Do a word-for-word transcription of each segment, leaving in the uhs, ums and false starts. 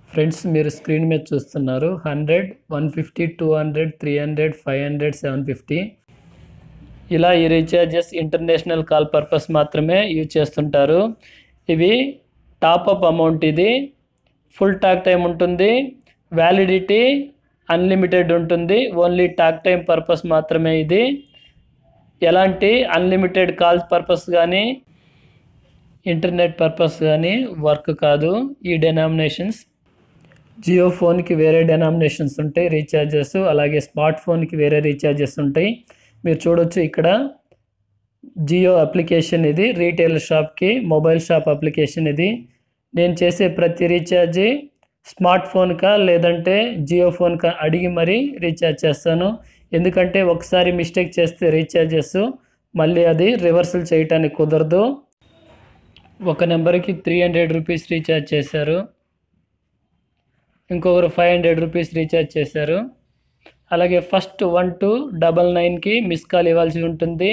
Friends మీరు screen మీద చూస్తున్నారు hundred one fifty two hundred three hundred five hundred seven fifty ఇలా ఈ రీఛార్జెస్ ఇంటర్నేషనల్ కాల్ పర్పస్ మాత్రమే యూజ్ చేస్తుంటారు. ఇవి టాప్అప్ అమౌంట్, ఇది ఫుల్ టాక్ టైం ఉంటుంది, వ్యాలిడిటీ అన్లిమిటెడ్ ఉంటుంది. ఓన్లీ టాక్ టైం పర్పస్ మాత్రమే ఇది. ఎలాంటి అన్లిమిటెడ్ కాల్స్ పర్పస్ కానీ ఇంటర్నెట్ పర్పస్ కానీ వర్క్ కాదు ఈ డెనామినేషన్స్. జియో ఫోన్కి వేరే డెనామినేషన్స్ ఉంటాయి రీఛార్జెస్, అలాగే స్మార్ట్ ఫోన్కి వేరే రీఛార్జెస్ ఉంటాయి. మీరు చూడొచ్చు ఇక్కడ జియో అప్లికేషన్, ఇది రీటైల్ షాప్కి మొబైల్ షాప్ అప్లికేషన్. ఇది నేను చేసే ప్రతి రీఛార్జి స్మార్ట్ ఫోన్కా లేదంటే జియో ఫోన్కా అడిగి మరీ రీఛార్జ్ చేస్తాను. ఎందుకంటే ఒకసారి మిస్టేక్ చేస్తే రీఛార్జెస్ మళ్ళీ అది రివర్సల్ చేయటానికి కుదరదు. ఒక నెంబర్కి త్రీ హండ్రెడ్ రూపీస్ రీఛార్జ్ చేశారు, ఇంకొకరు ఫైవ్ హండ్రెడ్ రూపీస్ రీఛార్జ్ చేశారు. అలాగే ఫస్ట్ వన్ టూ డబల్ నైన్కి మిస్ కాల్ ఇవ్వాల్సి ఉంటుంది.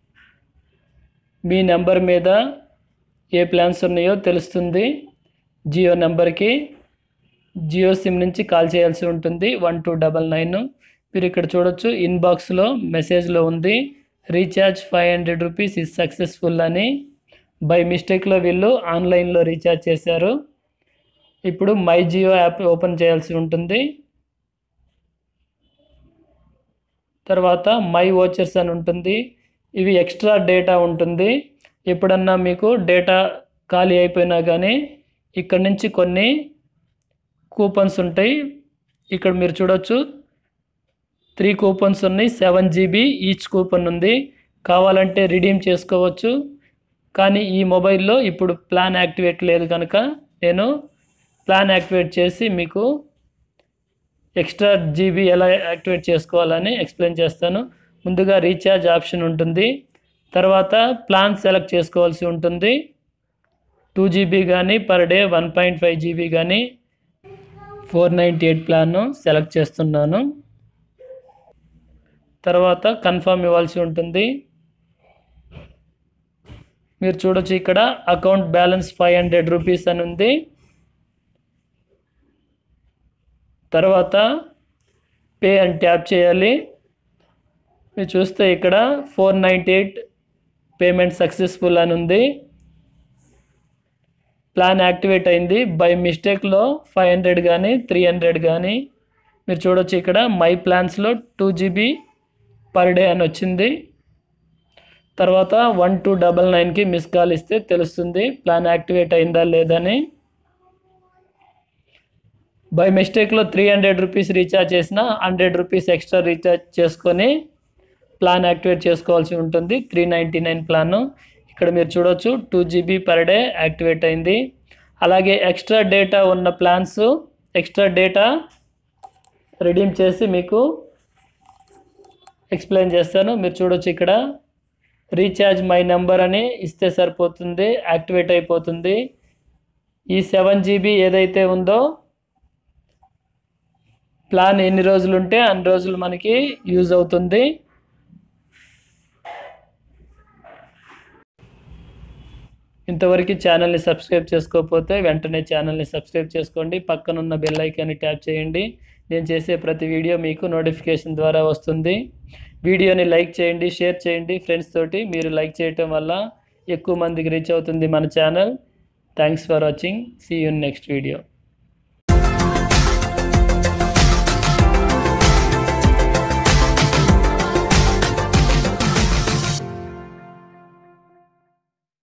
మీ నెంబర్ మీద ఏ ప్లాన్స్ ఉన్నాయో తెలుస్తుంది. జియో నెంబర్కి జియో సిమ్ నుంచి కాల్ చేయాల్సి ఉంటుంది వన్ టూ డబల్ నైన్. మీరు ఇక్కడ చూడొచ్చు ఇన్బాక్స్లో మెసేజ్లో ఉంది recharge five hundred rupees is successful అని. బై మిస్టేక్లో వీళ్ళు ఆన్లైన్లో రీఛార్జ్ చేశారు. ఇప్పుడు మై జియో యాప్ ఓపెన్ చేయాల్సి ఉంటుంది. తర్వాత మై వాచర్స్ అని ఉంటుంది. ఇవి ఎక్స్ట్రా డేటా ఉంటుంది. ఎప్పుడన్నా మీకు డేటా ఖాళీ అయిపోయినా కానీ ఇక్కడ నుంచి కొన్ని కూపన్స్ ఉంటాయి. ఇక్కడ మీరు చూడొచ్చు త్రీ కూపన్స్ ఉన్నాయి, సెవెన్ జీబీ ఈచ్ కూపన్ ఉంది. కావాలంటే రిడీమ్ చేసుకోవచ్చు. కానీ ఈ మొబైల్లో ఇప్పుడు ప్లాన్ యాక్టివేట్ లేదు కనుక నేను ప్లాన్ యాక్టివేట్ చేసి మీకు ఎక్స్ట్రా జీబీ ఎలా యాక్టివేట్ చేసుకోవాలని ఎక్స్ప్లెయిన్ చేస్తాను. ముందుగా రీఛార్జ్ ఆప్షన్ ఉంటుంది, తర్వాత ప్లాన్ సెలెక్ట్ చేసుకోవాల్సి ఉంటుంది. టూ జీబీ కానీ per day one point five GB కానీ ఫోర్ నైంటీ ఎయిట్ ప్లాన్ను సెలెక్ట్ చేస్తున్నాను. తర్వాత కన్ఫర్మ్ ఇవ్వాల్సి ఉంటుంది. మీరు చూడొచ్చు ఇక్కడ account balance five hundred rupees అని ఉంది. తర్వాత పే అని ట్యాప్ చేయాలి. మీరు చూస్తే ఇక్కడ four ninety eight payment successful అని ఉంది. ప్లాన్ యాక్టివేట్ అయింది. బై మిస్టేక్లో ఫైవ్ హండ్రెడ్ కానీ త్రీ హండ్రెడ్ కానీ మీరు చూడొచ్చు ఇక్కడ మై ప్లాన్స్లో టూ జీబీ పర్ డే అని వచ్చింది. తర్వాత వన్ టూ డబల్ నైన్కి మిస్ కాల్ ఇస్తే తెలుస్తుంది ప్లాన్ యాక్టివేట్ అయిందా లేదని. బై మిస్టేక్లో త్రీ హండ్రెడ్ రూపీస్ రీఛార్జ్ చేసిన హండ్రెడ్ రూపీస్ ఎక్స్ట్రా రీఛార్జ్ చేసుకొని ప్లాన్ యాక్టివేట్ చేసుకోవాల్సి ఉంటుంది. త్రీ నైంటీ నైన్ ప్లాను ఇక్కడ మీరు చూడొచ్చు two GB per day activate అయింది. అలాగే ఎక్స్ట్రా డేటా ఉన్న ప్లాన్స్ ఎక్స్ట్రా డేటా రిడీమ్ చేసి మీకు ఎక్స్ప్లెయిన్ చేస్తాను. మీరు చూడొచ్చు ఇక్కడ రీఛార్జ్ మై నెంబర్ అని ఇస్తే సరిపోతుంది, యాక్టివేట్ అయిపోతుంది. ఈ సెవెన్ జీబీ ఏదైతే ఉందో ప్లాన్ ఎన్ని రోజులు ఉంటే అన్ని రోజులు మనకి యూజ్ అవుతుంది. ఇంతవరకు ఛానల్ని సబ్స్క్రైబ్ చేసుకోకపోతే వెంటనే ఛానల్ని సబ్స్క్రైబ్ చేసుకోండి. పక్కనున్న బెల్ ఐకాన్ని ట్యాప్ చేయండి. నేను చేసే ప్రతి వీడియో మీకు నోటిఫికేషన్ ద్వారా వస్తుంది. వీడియోని లైక్ చేయండి, షేర్ చేయండి ఫ్రెండ్స్ తోటి. మీరు లైక్ చేయటం వల్ల ఎక్కువ మందికి రీచ్ అవుతుంది మన channel. Thanks for watching. See you in next video.